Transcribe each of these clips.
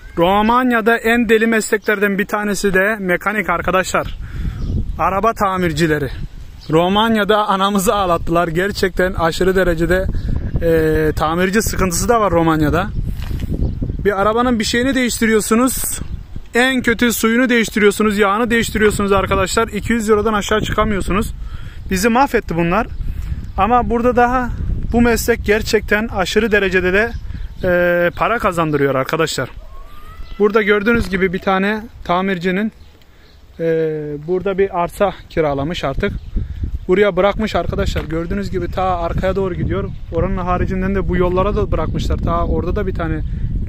Romanya'da en deli mesleklerden bir tanesi de mekanik arkadaşlar. Araba tamircileri. Romanya'da anamızı ağlattılar. Gerçekten aşırı derecede tamirci sıkıntısı da var Romanya'da. Bir arabanın bir şeyini değiştiriyorsunuz. En kötü suyunu değiştiriyorsunuz, yağını değiştiriyorsunuz arkadaşlar. 200 Euro'dan aşağı çıkamıyorsunuz. Bizi mahvetti bunlar. Ama burada daha bu meslek gerçekten aşırı derecede de para kazandırıyor arkadaşlar. Burada gördüğünüz gibi bir tane tamircinin burada bir arsa kiralamış artık. Buraya bırakmış arkadaşlar. Gördüğünüz gibi ta arkaya doğru gidiyor. Oranın haricinden de bu yollara da bırakmışlar. Ta orada da bir tane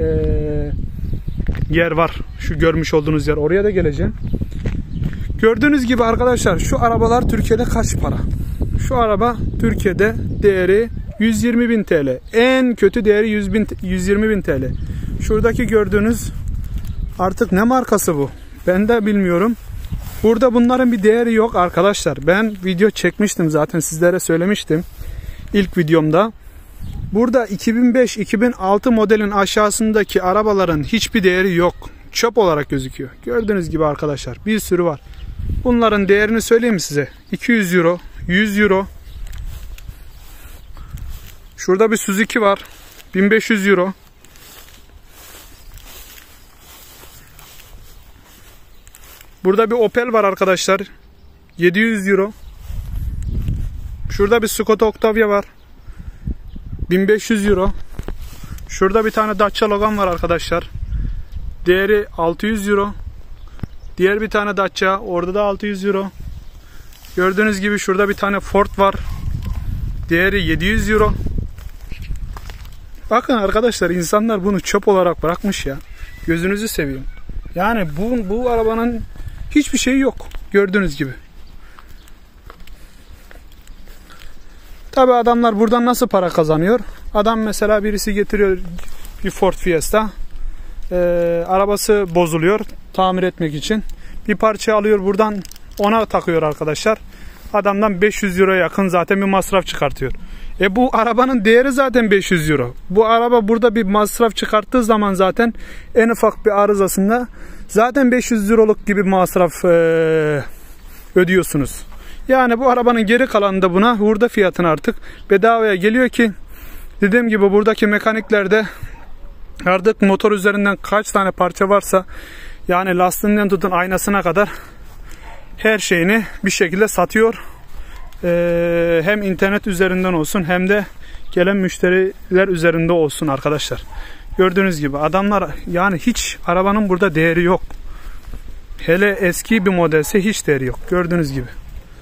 yer var. Şu görmüş olduğunuz yer. Oraya da geleceğim. Gördüğünüz gibi arkadaşlar şu arabalar Türkiye'de kaç para? Şu araba Türkiye'de değeri 120.000 TL. En kötü değeri 120.000 TL. Şuradaki gördüğünüz artık ne markası bu? Ben de bilmiyorum. Burada bunların bir değeri yok arkadaşlar. Ben video çekmiştim zaten, sizlere söylemiştim ilk videomda. Burada 2005-2006 modelin aşağısındaki arabaların hiçbir değeri yok. Çöp olarak gözüküyor. Gördüğünüz gibi arkadaşlar bir sürü var. Bunların değerini söyleyeyim mi size? 200 Euro, 100 Euro. Şurada bir Suzuki var. 1500 Euro. Burada bir Opel var arkadaşlar. 700 Euro. Şurada bir Skoda Octavia var. 1500 Euro. Şurada bir tane Dacia Logan var arkadaşlar. Değeri 600 Euro. Diğer bir tane Dacia. Orada da 600 Euro. Gördüğünüz gibi şurada bir tane Ford var. Değeri 700 Euro. Bakın arkadaşlar, insanlar bunu çöp olarak bırakmış ya. Gözünüzü seveyim. Yani bu arabanın hiçbir şeyi yok. Gördüğünüz gibi. Tabi adamlar buradan nasıl para kazanıyor? Adam mesela birisi getiriyor bir Ford Fiesta. Arabası bozuluyor. Tamir etmek için. Bir parça alıyor buradan, ona takıyor arkadaşlar. Adamdan 500 Euro yakın zaten bir masraf çıkartıyor. Bu arabanın değeri zaten 500 Euro. Bu araba burada bir masraf çıkarttığı zaman zaten en ufak bir arızasında zaten 500 Euro'luk gibi masraf ödüyorsunuz. Yani bu arabanın geri kalanında buna hurda fiyatını artık bedavaya geliyor ki, dediğim gibi buradaki mekaniklerde artık motor üzerinden kaç tane parça varsa, yani lastiğinden tutun aynasına kadar her şeyini bir şekilde satıyor. Hem internet üzerinden olsun hem de gelen müşteriler üzerinde olsun arkadaşlar. Gördüğünüz gibi adamlar, yani hiç arabanın burada değeri yok. Hele eski bir modelse hiç değeri yok. Gördüğünüz gibi.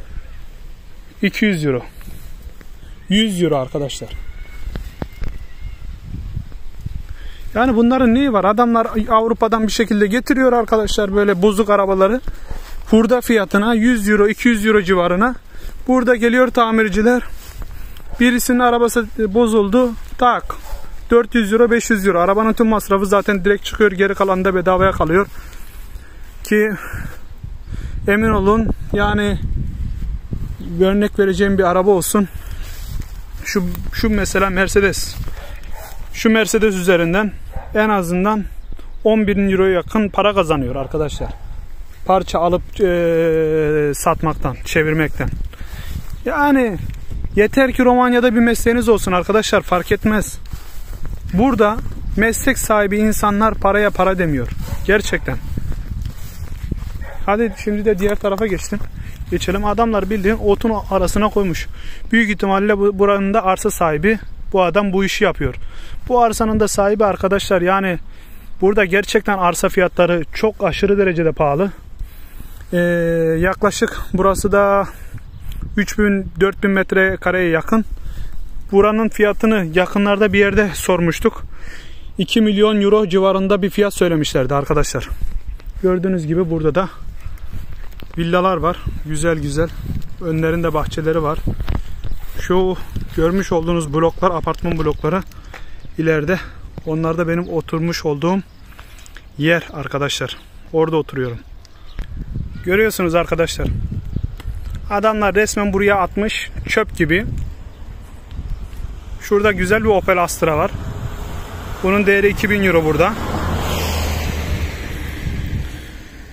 200 Euro. 100 Euro arkadaşlar. Yani bunların neyi var? Adamlar Avrupa'dan bir şekilde getiriyor arkadaşlar böyle bozuk arabaları. Hurda fiyatına 100 Euro, 200 Euro civarına. Burada geliyor tamirciler. Birisinin arabası bozuldu. Tak. 400 Euro, 500 Euro. Arabanın tüm masrafı zaten direkt çıkıyor. Geri kalan da bedavaya kalıyor. Ki emin olun, yani bir örnek vereceğim bir araba olsun. Şu mesela Mercedes. Şu Mercedes üzerinden en azından 10.000 Euro'ya yakın para kazanıyor arkadaşlar. Parça alıp satmaktan, çevirmekten. Yani yeter ki Romanya'da bir mesleğiniz olsun arkadaşlar, fark etmez. Burada meslek sahibi insanlar paraya para demiyor. Gerçekten. Hadi şimdi de diğer tarafa geçelim. Adamlar bildiğin otun arasına koymuş. Büyük ihtimalle buranın da arsa sahibi. Bu adam bu işi yapıyor. Bu arsanın da sahibi arkadaşlar, yani burada gerçekten arsa fiyatları çok aşırı derecede pahalı. Yaklaşık burası da 3000-4000 metrekareye yakın. Buranın fiyatını yakınlarda bir yerde sormuştuk. 2 milyon euro civarında bir fiyat söylemişlerdi arkadaşlar. Gördüğünüz gibi burada da villalar var. Güzel güzel. Önlerinde bahçeleri var. Şu görmüş olduğunuz bloklar, apartman blokları ileride. Onlar da benim oturmuş olduğum yer arkadaşlar. Orada oturuyorum. Görüyorsunuz arkadaşlar. Adamlar resmen buraya atmış. Çöp gibi. Şurada güzel bir Opel Astra var. Bunun değeri 2000 euro burada.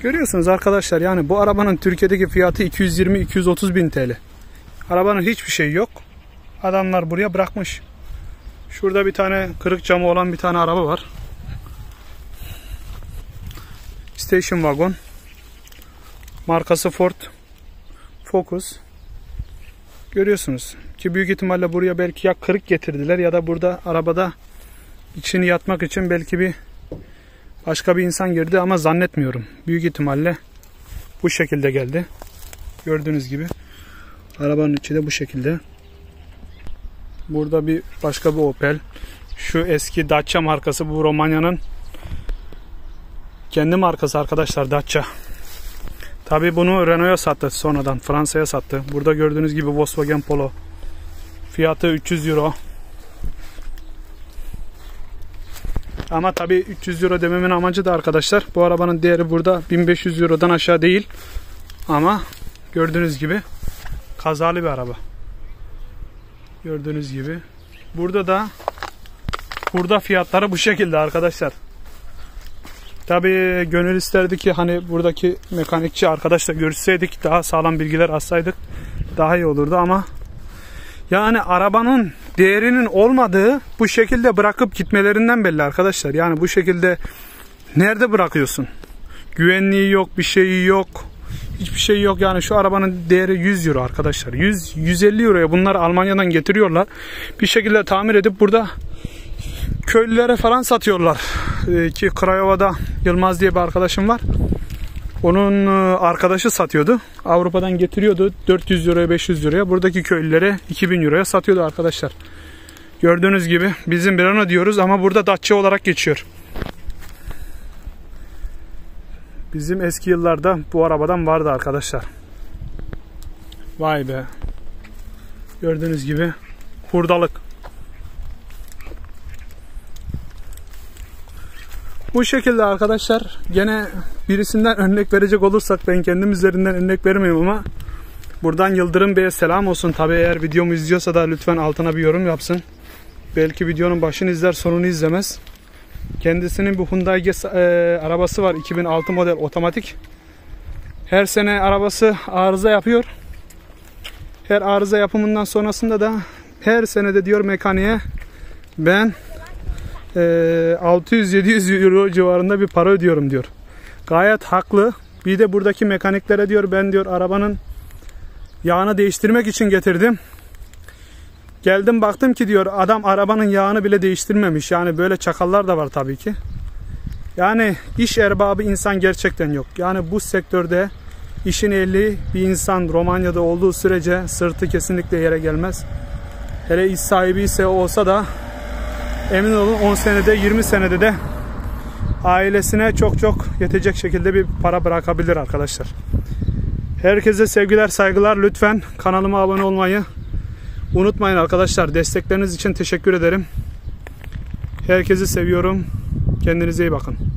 Görüyorsunuz arkadaşlar, yani bu arabanın Türkiye'deki fiyatı 220-230 bin TL. Arabanın hiçbir şeyi yok. Adamlar buraya bırakmış. Şurada bir tane kırık camı olan bir tane araba var. Station Wagon. Markası Ford Focus. Görüyorsunuz ki büyük ihtimalle buraya belki ya kırık getirdiler ya da burada arabada içini yatmak için belki bir başka bir insan girdi ama zannetmiyorum. Büyük ihtimalle bu şekilde geldi. Gördüğünüz gibi arabanın içi de bu şekilde. Burada bir başka bir Opel. Şu eski Dacia markası, bu Romanya'nın kendi markası arkadaşlar, Dacia. Tabi bunu Renault'a sattı, sonradan Fransa'ya sattı. Burada gördüğünüz gibi Volkswagen Polo. Fiyatı 300 euro. Ama tabi 300 euro dememin amacı da arkadaşlar, bu arabanın değeri burada 1500 eurodan aşağı değil. Ama gördüğünüz gibi kazalı bir araba. Gördüğünüz gibi. Burada fiyatları bu şekilde arkadaşlar. Tabii gönül isterdi ki hani buradaki mekanikçi arkadaşla görüşseydik, daha sağlam bilgiler alsaydık daha iyi olurdu ama yani arabanın değerinin olmadığı bu şekilde bırakıp gitmelerinden belli arkadaşlar. Yani bu şekilde nerede bırakıyorsun? Güvenliği yok, bir şeyi yok. Hiçbir şey yok. Yani şu arabanın değeri 100 euro arkadaşlar. 100-150 euroya bunlar Almanya'dan getiriyorlar. Bir şekilde tamir edip burada köylülere falan satıyorlar. Ki Craiova'da Yılmaz diye bir arkadaşım var. Onun arkadaşı satıyordu. Avrupa'dan getiriyordu. 400 euroya 500 euroya. Buradaki köylülere 2000 euroya satıyordu arkadaşlar. Gördüğünüz gibi bizim Renault diyoruz ama burada Dacia olarak geçiyor. Bizim eski yıllarda bu arabadan vardı arkadaşlar. Vay be. Gördüğünüz gibi hurdalık. Bu şekilde arkadaşlar. Gene birisinden örnek verecek olursak, ben kendim üzerinden örnek vermiyorum ama buradan Yıldırım Bey'e selam olsun. Tabi eğer videomu izliyorsa da lütfen altına bir yorum yapsın. Belki videonun başını izler, sonunu izlemez. Kendisinin bu Hyundai arabası var, 2006 model otomatik. Her sene arabası arıza yapıyor. Her arıza yapımından sonrasında da her senede diyor mekaniğe ben 600-700 euro civarında bir para ödüyorum diyor. Gayet haklı. Bir de buradaki mekaniklere diyor ben diyor arabanın yağını değiştirmek için getirdim. Geldim baktım ki diyor adam arabanın yağını bile değiştirmemiş. Yani böyle çakallar da var tabii ki. Yani iş erbabı insan gerçekten yok. Yani bu sektörde işin ehli bir insan Romanya'da olduğu sürece sırtı kesinlikle yere gelmez. Hele iş sahibi ise olsa da emin olun 10 senede 20 senede de ailesine çok yetecek şekilde bir para bırakabilir arkadaşlar. Herkese sevgiler, saygılar. Lütfen kanalıma abone olmayı unutmayın arkadaşlar. Destekleriniz için teşekkür ederim. Herkesi seviyorum. Kendinize iyi bakın.